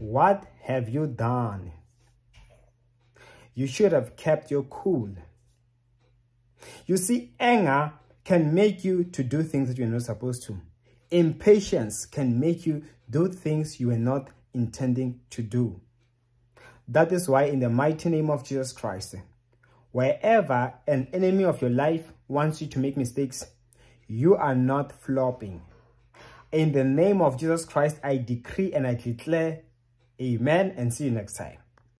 What have you done? You should have kept your cool. You see, anger can make you to do things that you're not supposed to. Impatience can make you do things you were not intending to do. That is why in the mighty name of Jesus Christ, wherever an enemy of your life wants you to make mistakes, you are not flopping. In the name of Jesus Christ, I decree and I declare, amen, and see you next time.